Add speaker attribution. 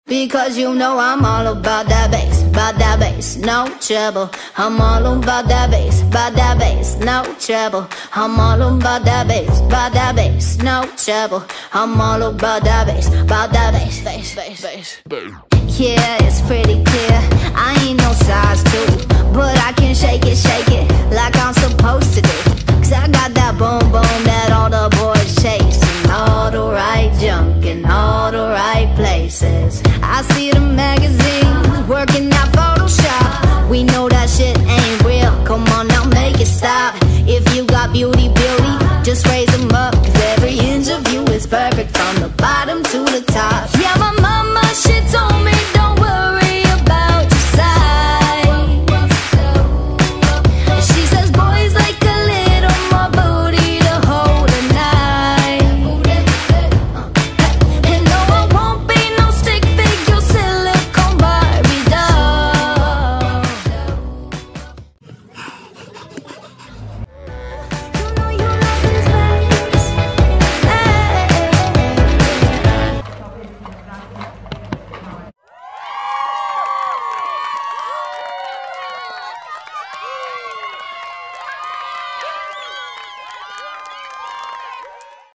Speaker 1: Because you know I'm all about that bass, no trouble. I'm all about that bass, no trouble. I'm all about that bass, no trouble. I'm all about that bass, bass. Yeah, it's pretty clear, I ain't no size 2, but I can shake it like I'm